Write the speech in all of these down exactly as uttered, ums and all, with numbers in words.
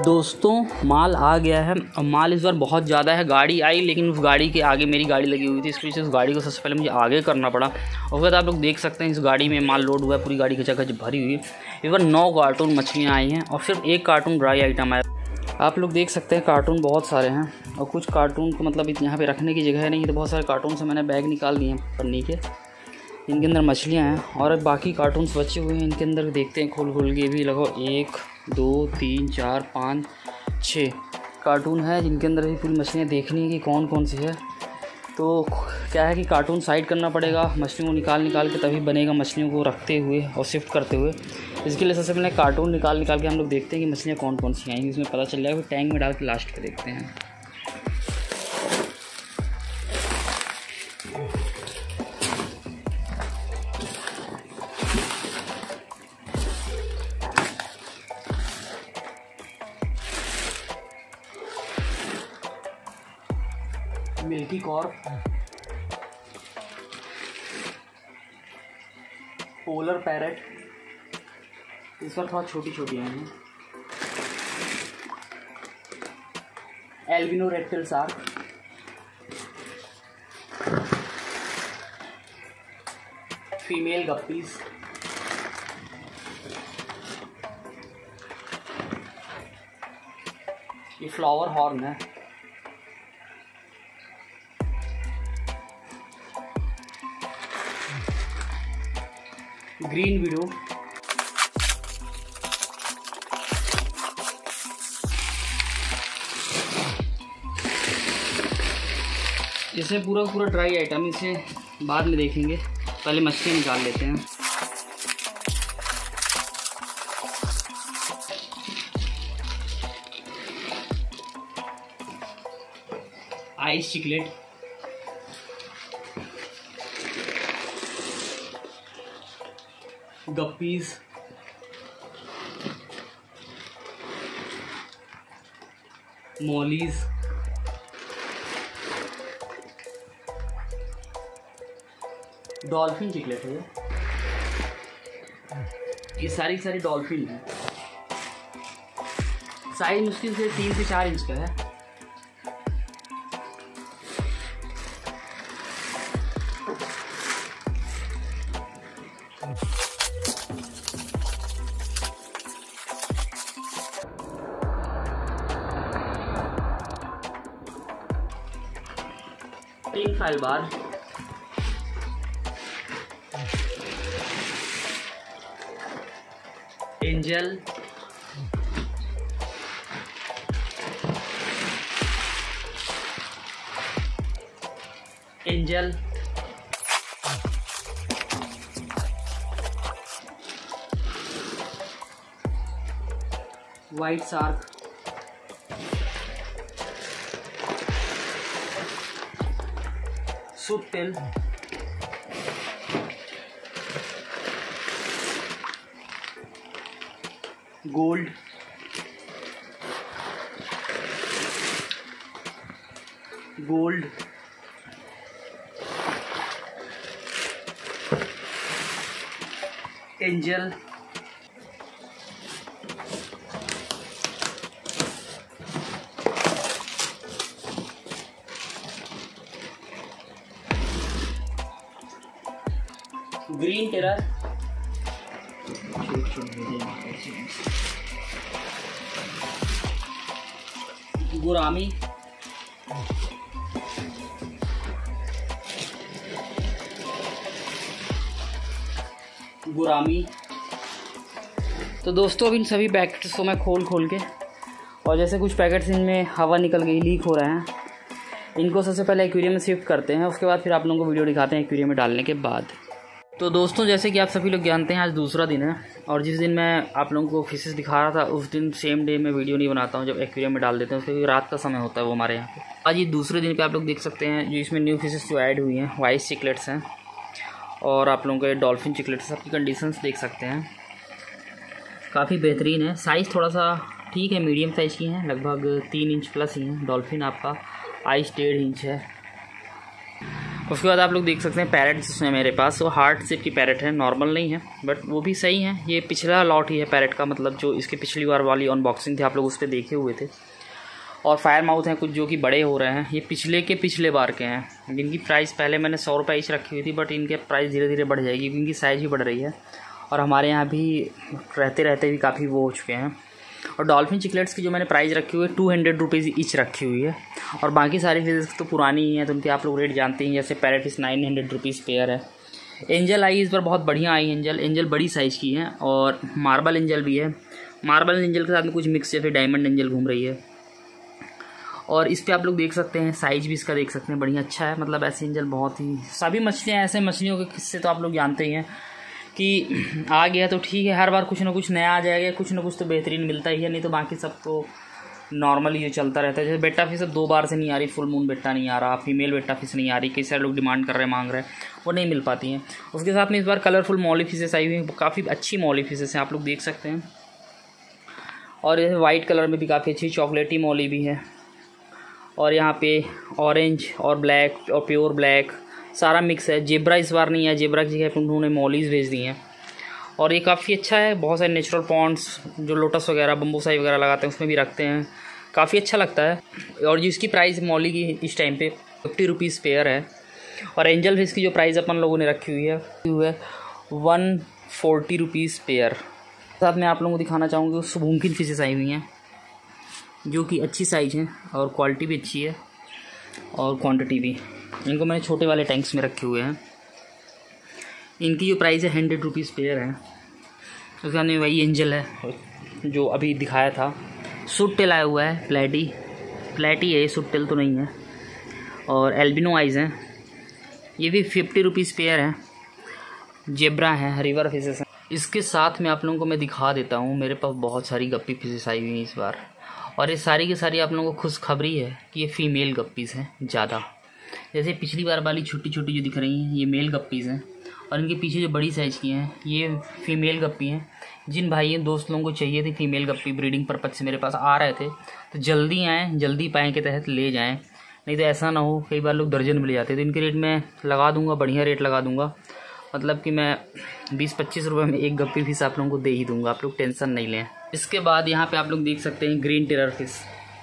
दोस्तों माल आ गया है और माल इस बार बहुत ज़्यादा है। गाड़ी आई लेकिन उस गाड़ी के आगे मेरी गाड़ी लगी हुई थी, इसकी वजह से उस गाड़ी को सबसे पहले मुझे आगे करना पड़ा। और फिर आप लोग देख सकते हैं इस गाड़ी में माल लोड हुआ है, पूरी गाड़ी खचाखच भरी हुई है। इस बार नौ कार्टून मछलियाँ आई हैं और सिर्फ एक कार्टून ड्राई आइटम आया। आप लोग देख सकते हैं कार्टून बहुत सारे हैं और कुछ कार्टून को मतलब यहाँ पर रखने की जगह नहीं है, तो बहुत सारे कार्टून से मैंने बैग निकाल दिए हैं पन्नी के। इनके अंदर मछलियाँ हैं और बाकी कार्टून्स बचे हुए हैं। इनके अंदर देखते हैं खोल खोल के भी लगभग एक दो तीन चार पाँच छः कार्टून है जिनके अंदर भी पूरी मछलियाँ देखनी है कि कौन कौन सी है। तो क्या है कि कार्टून साइड करना पड़ेगा, मछलियों को निकाल निकाल के तभी बनेगा, मछलियों को रखते हुए और शिफ्ट करते हुए। इसके लिए सबसे पहले कार्टून निकाल निकाल के हम लोग देखते हैं कि मछलियाँ कौन कौन सी आएंगी, उसमें पता चल जाएगा। फिर टैंक में डाल के लास्ट पे देखते हैं। मिल्की कॉर्प, पोलर पैरेट, इस पर थोड़ा छोटी छोटी आई हैं। एल्बिनो रेक्टल शार्क, फीमेल गप्पीज, ये फ्लावर हॉर्न है। ग्रीन विडो, इसे पूरा पूरा ड्राई आइटम, इसे बाद में देखेंगे, पहले मछलियाँ निकाल लेते हैं। आइस चिकलेट, गप्पीज, मॉलीज, डॉल्फिन चिकलेट है। ये सारी सारी डॉल्फिन है। साइज मुश्किल से तीन से चार इंच का है। तीन फाइल बार, एंजल, एंजल, व्हाइट शार्क, सूटटेल, gold, gold, angel, green terror, gourami, gourami. तो दोस्तों अब इन सभी पैकेट्स को मैं खोल खोल के, और जैसे कुछ पैकेट्स इनमें हवा निकल गई, लीक हो रहे हैं, इनको सबसे पहले एक्वेरियम में शिफ्ट करते हैं। उसके बाद फिर आप लोगों को वीडियो दिखाते हैं एक्वेरियम में डालने के बाद। तो दोस्तों जैसे कि आप सभी लोग जानते हैं आज दूसरा दिन है और जिस दिन मैं आप लोगों को फिशेस दिखा रहा था उस दिन सेम डे में वीडियो नहीं बनाता हूँ, जब एक्वेरियम में डाल देते हैं उसके रात का समय होता है वो हमारे यहाँ पे। आज ये दूसरे दिन पे आप लोग देख सकते हैं जो इसमें न्यू फिशेस जो ऐड हुई हैं, वाइट चिकलेट्स हैं और आप लोगों के डॉल्फिन चिकलेट्स। सबकी कंडीशंस देख सकते हैं, काफ़ी बेहतरीन है। साइज़ थोड़ा सा ठीक है, मीडियम साइज़ की हैं, लगभग तीन इंच प्लस ही हैं। डॉल्फिन आपका आइस डेढ़ इंच है। उसके बाद आप लोग देख सकते हैं पैरेट्स हैं मेरे पास, वो हार्ट शेप की पैरेट है, नॉर्मल नहीं है बट वो भी सही है। ये पिछला लॉट ही है पैरेट का, मतलब जो इसके पिछली बार वाली अनबॉक्सिंग थी आप लोग उस पर देखे हुए थे। और फायर माउथ हैं कुछ जो कि बड़े हो रहे हैं, ये पिछले के पिछले बार के हैं। इनकी प्राइस पहले मैंने सौ रुपये ईच रखी हुई थी बट इनके प्राइस धीरे धीरे बढ़ जाएगी क्योंकि इनकी साइज़ भी बढ़ रही है और हमारे यहाँ भी रहते रहते भी काफ़ी वो हो चुके हैं। और डॉल्फिन चिकलेट्स की जो मैंने प्राइस रखी हुई है टू हंड्रेड रुपीज़ ईच रखी हुई है। और बाकी सारी फिशेस तो पुरानी ही हैं तो उनके आप लोग रेट जानते हैं, जैसे parrot fish nine hundred rupees pair है। एंजल आई इस बार बहुत बढ़िया आई एंजल, एंजल बड़ी साइज़ की है और मार्बल एंजल भी है। मार्बल एंजल के साथ में कुछ मिक्स जैसे डायमंड एंजल घूम रही है। और इस पर आप लोग देख सकते हैं साइज़ भी इसका देख सकते हैं, बढ़िया अच्छा है। मतलब ऐसे एंजल बहुत ही, सभी मछलियाँ ऐसे मछलियों के किस्से तो आप लोग जानते ही हैं कि आ गया तो ठीक है, हर बार कुछ ना कुछ नया आ जाएगा, कुछ ना कुछ तो बेहतरीन मिलता ही है, नहीं तो बाकी सब तो नॉर्मली ये चलता रहता है। जैसे बेटा फिश दो बार से नहीं आ रही, फुल मून बेटा नहीं आ रहा, फीमेल बेटा फिश नहीं आ रही, कई सारे लोग डिमांड कर रहे हैं, मांग रहे हैं, वो नहीं मिल पाती हैं। उसके साथ में इस बार कलरफुल मॉली फिशेस आई हुई हैं, काफ़ी अच्छी मॉली फिशेस हैं, आप लोग देख सकते हैं। और ये वाइट कलर में भी काफ़ी अच्छी चॉकलेटी मॉली भी है। और यहाँ पे ऑरेंज और ब्लैक और प्योर ब्लैक सारा मिक्स है। जेब्रा इस बार नहीं है, जेब्रा की जगह उन्होंने मॉलीज भेज दी हैं। और ये काफ़ी अच्छा है, बहुत सारे नेचुरल पॉन्ड्स जो लोटस वगैरह बम्बूसाई वगैरह लगाते हैं उसमें भी रखते हैं, काफ़ी अच्छा लगता है। और जिसकी प्राइस मॉली की इस टाइम पे फिफ्टी रुपीज़ पेयर है। और एंजल फिश की जो प्राइस अपन लोगों ने रखी हुई है वो है वन फोर्टी रुपीज़ पेयर। साथ में आप लोगों को दिखाना चाहूँगी सुबुंकिन फिशेस आई हुई हैं जो कि अच्छी साइज़ हैं और क्वालिटी भी अच्छी है और क्वांटिटी भी। इनको मैंने छोटे वाले टैंक्स में रखे हुए हैं। इनकी जो प्राइस है हंड्रेड रुपीज़ पेयर है। उसके बाद में वही एंजल है जो अभी दिखाया था। सूट टेल आया हुआ है, प्लेटी प्लेटी है, सूट टेल तो नहीं है। और एल्बिनो आइज़ हैं, ये भी फिफ्टी रुपीज़ पेयर है। जेब्रा है, रिवर फिशेस हैं। इसके साथ में आप लोगों को मैं दिखा देता हूँ, मेरे पास बहुत सारी गप्पी फिशेस आई हुई हैं इस बार। और ये सारी की सारी आप लोगों को खुशखबरी है कि ये फ़ीमेल गप्पीज़ हैं ज़्यादा। जैसे पिछली बार वाली छोटी छोटी जो दिख रही हैं ये मेल गप्पीज़ हैं और इनके पीछे जो बड़ी साइज़ की हैं ये फ़ीमेल गप्पी हैं। जिन भाइयों दोस्त लोगों को चाहिए थी फ़ीमेल गप्पी ब्रीडिंग पर्पज़ से मेरे पास आ रहे थे तो जल्दी आएँ, जल्दी पाएँ के तहत ले जाएँ, नहीं तो ऐसा ना हो कई बार लोग दर्जन में ले जाते। तो इनके रेट मैं लगा दूँगा, बढ़िया रेट लगा दूँगा, मतलब कि मैं बीस पच्चीस रुपये में एक गप्पी फिश आप लोगों को दे ही दूँगा, आप लोग टेंशन नहीं लें। इसके बाद यहाँ पे आप लोग देख सकते हैं ग्रीन टेरर फिश।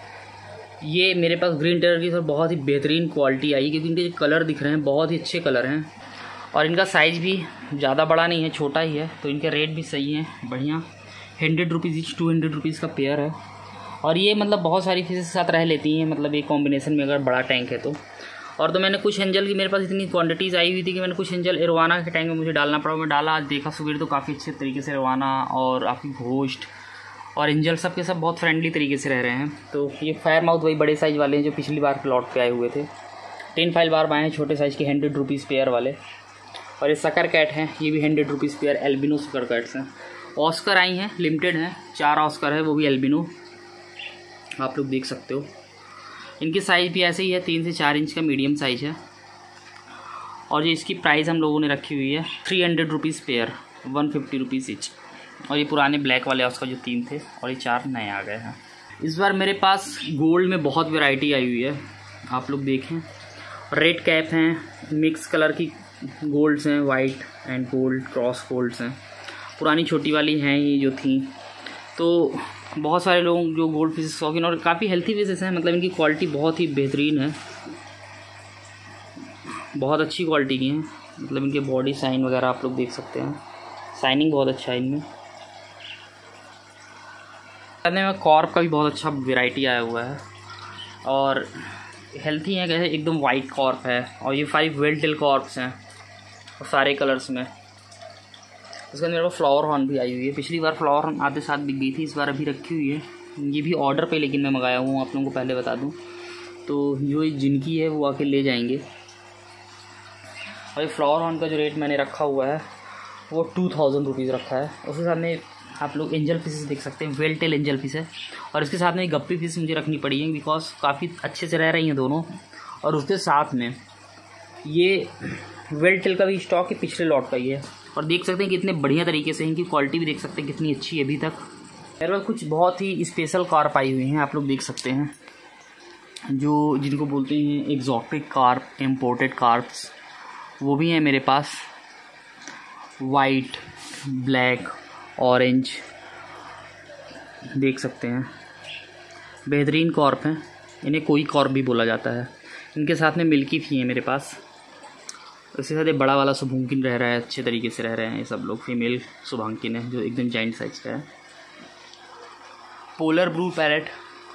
ये मेरे पास ग्रीन टेरर की सर बहुत ही बेहतरीन क्वालिटी आई क्योंकि इनके जो कलर दिख रहे हैं बहुत ही अच्छे कलर हैं और इनका साइज़ भी ज़्यादा बड़ा नहीं है, छोटा ही है, तो इनके रेट भी सही हैं, बढ़िया। Hundred rupees each, two hundred rupees का पेयर है। और ये मतलब बहुत सारी फिशेस के साथ रह लेती हैं, मतलब एक कॉम्बिनेशन में अगर बड़ा टैंक है तो। और तो मैंने कुछ एंजल की मेरे पास इतनी क्वांटिटीज़ आई हुई थी कि मैंने कुछ एंजल एरवाना के टैंक में मुझे डालना पड़ा, मैं डाला, आज देखा सुबह तो काफ़ी अच्छे तरीके से एरवाना और आपकी घोस्ट और एंजल सब के सब बहुत फ्रेंडली तरीके से रह रहे हैं। तो ये फायर माउथ वही बड़े साइज़ वाले हैं जो पिछली बार प्लॉट पे आए हुए थे। टेन फाइल बार आए हैं छोटे साइज़ के हंड्रेड रुपीज़ पेयर वाले। और ये सकर कैट हैं, ये भी hundred rupees pair, albino sucker cats हैं। ऑस्कर आई हैं, लिमिटेड हैं, चार ऑस्कर है, वो भी एल्बिनो, आप लोग देख सकते हो। इनकी साइज़ भी ऐसे ही है, तीन से चार इंच का मीडियम साइज़ है। और ये इसकी प्राइस हम लोगों ने रखी हुई है three hundred rupees pair, one fifty rupees each. और ये पुराने ब्लैक वाले ऑस्कर जो तीन थे और ये चार नए आ गए हैं। इस बार मेरे पास गोल्ड में बहुत वैरायटी आई हुई है, आप लोग देखें। रेड कैप हैं, मिक्स कलर की गोल्ड्स हैं, white and gold cross golds हैं, पुरानी छोटी वाली हैं ये जो थी। तो बहुत सारे लोग जो गोल्ड फिशेस शौकीन और काफ़ी हेल्थी फिशेस हैं, मतलब इनकी क्वालिटी बहुत ही बेहतरीन है, बहुत अच्छी क्वालिटी की हैं। मतलब इनके बॉडी साइन वगैरह आप लोग देख सकते हैं, साइनिंग बहुत अच्छा है इनमें। करने में कॉर्प का भी बहुत अच्छा वैरायटी आया हुआ है और हेल्थी है, कैसे एकदम वाइट कॉर्प है। और ये फाइव वेल टेल कॉर्प्स हैं और सारे कलर्स में। उसके अंदर मेरे पास फ्लावर हॉर्न भी आई हुई है, पिछली बार फ्लावर हॉर्न आधे साथ बिक गई थी, इस बार अभी रखी हुई है। ये भी ऑर्डर पे लेकिन मैं मंगाया हूँ, आप लोगों को पहले बता दूँ। तो जो जिनकी है वो आके ले जाएंगे। और ये फ्लावर हॉर्न का जो रेट मैंने रखा हुआ है वो टू थाउजेंड रुपीज़ रखा है। उसके साथ में आप लोग एंजल फिशेस देख सकते हैं, वेल टेल एंजल फिश है। और इसके साथ में गप्पी फिश मुझे रखनी पड़ी है बिकॉज काफ़ी अच्छे से रह रही हैं दोनों। और उसके साथ में ये वेल टेल का भी स्टॉक है, पिछले लॉट का ही है। और देख सकते हैं कितने बढ़िया तरीके से, इनकी क्वालिटी भी देख सकते हैं कितनी अच्छी है अभी तक। मेरे पास कुछ बहुत ही स्पेशल कार्प आई हुई हैं, आप लोग देख सकते हैं, जो जिनको बोलते हैं एग्जॉटिक कार्प, इम्पोर्टेड कार्प्स। वो भी हैं मेरे पास, वाइट, ब्लैक, ऑरेंज, देख सकते हैं। बेहतरीन कॉर्प हैं, इन्हें कोई कॉर्प भी बोला जाता है। इनके साथ में मिल्की भी है मेरे पास। इसके साथ एक बड़ा वाला शुभांकिन रह रहा है, अच्छे तरीके से रह रहे हैं ये सब लोग। फीमेल शुभांकिन है जो एकदम जाइंट साइज का है। पोलर ब्लू पैरेट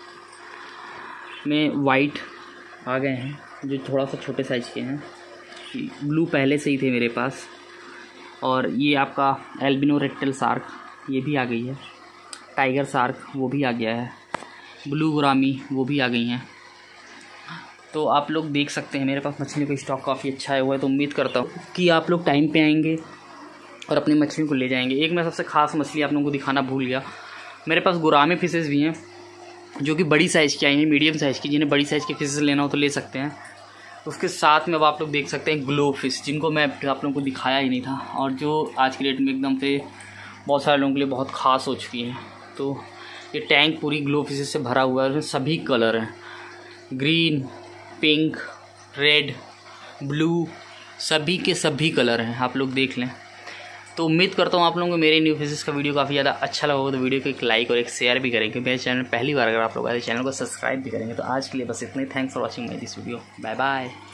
में वाइट आ गए हैं जो थोड़ा सा छोटे साइज के हैं। ब्लू पहले से ही थे मेरे पास। और ये आपका एल्बिनो रेक्टल शार्क, ये भी आ गई है। टाइगर शार्क वो भी आ गया है। ब्लू गुरामी वो भी आ गई हैं। तो आप लोग देख सकते हैं मेरे पास मछलियों का स्टॉक काफ़ी अच्छा है हुआ है। तो उम्मीद करता हूँ कि आप लोग टाइम पे आएंगे और अपनी मछलियों को ले जाएंगे। एक मैं सबसे ख़ास मछली आप लोगों को दिखाना भूल गया, मेरे पास गुरामी फिशेज़ भी हैं जो कि बड़ी साइज़ की आई हैं, मीडियम साइज़ की। जिन्हें बड़ी साइज़ की फिशेज़ लेना हो तो ले सकते हैं। उसके साथ में अब आप लोग देख सकते हैं ग्लो फिश, जिनको मैं आप लोगों को दिखाया ही नहीं था और जो आज की डेट में एकदम से बहुत सारे लोगों के लिए बहुत ख़ास हो चुकी हैं। तो ये टैंक पूरी ग्लो फिशेज़ से भरा हुआ है। सभी कलर हैं, ग्रीन, पिंक, रेड, ब्लू, सभी के सभी कलर हैं, आप लोग देख लें। तो उम्मीद करता हूँ आप लोगों को मेरे न्यू फिशेज़ का वीडियो काफ़ी ज़्यादा अच्छा लगा होगा। तो वीडियो को एक लाइक और एक शेयर भी करेंगे। मेरे चैनल पहली बार अगर आप लोग आए चैनल को सब्सक्राइब भी करेंगे। तो आज के लिए बस इतना ही। Thanks for watching my this video. Bye bye.